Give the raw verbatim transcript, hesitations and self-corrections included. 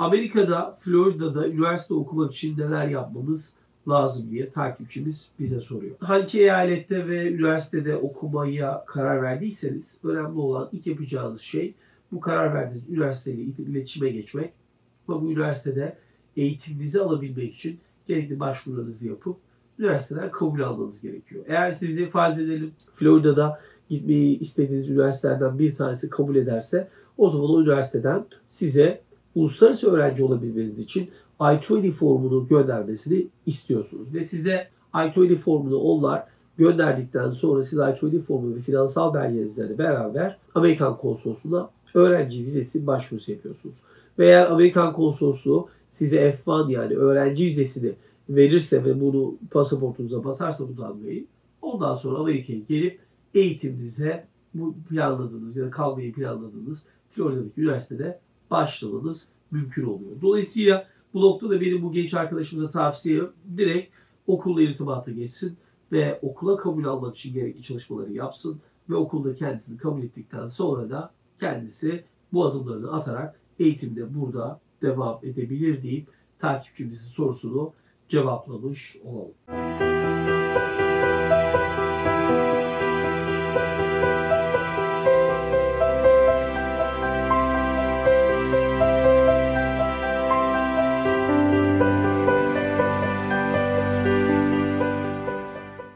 Amerika'da, Florida'da üniversite okumak için neler yapmamız lazım diye takipçimiz bize soruyor. Hangi eyalette ve üniversitede okumaya karar verdiyseniz önemli olan ilk yapacağınız şey bu karar verdiğiniz üniversiteyle iletişime geçmek ve bu üniversitede eğitiminizi alabilmek için gerekli başvurularınızı yapıp üniversiteden kabul almanız gerekiyor. Eğer sizi farz edelim Florida'da gitmeyi istediğiniz üniversitelerden bir tanesi kabul ederse o zaman o üniversiteden size uluslararası öğrenci olabilmeniz için I yirmi formunu göndermesini istiyorsunuz. Ve size I yirmi formunu onlar gönderdikten sonra siz I yirmi formunu ve finansal belgelerinizle beraber Amerikan konsolosluğuna öğrenci vizesi başvurusu yapıyorsunuz. Ve eğer Amerikan konsolosluğu size F bir yani öğrenci vizesini verirse ve bunu pasaportunuza basarsa bu damgayı, ondan sonra Amerika'ya gelip eğitiminize bu planladığınız ya da kalmayı planladığınız Florida'daki üniversitede başlamanız mümkün oluyor. Dolayısıyla bu noktada benim bu genç arkadaşımıza tavsiyem direkt okulla irtibata geçsin ve okula kabul almak için gerekli çalışmaları yapsın ve okulda kendisini kabul ettikten sonra da kendisi bu adımlarını atarak eğitimde burada devam edebilir deyip takipçimizin sorusunu cevaplamış olalım.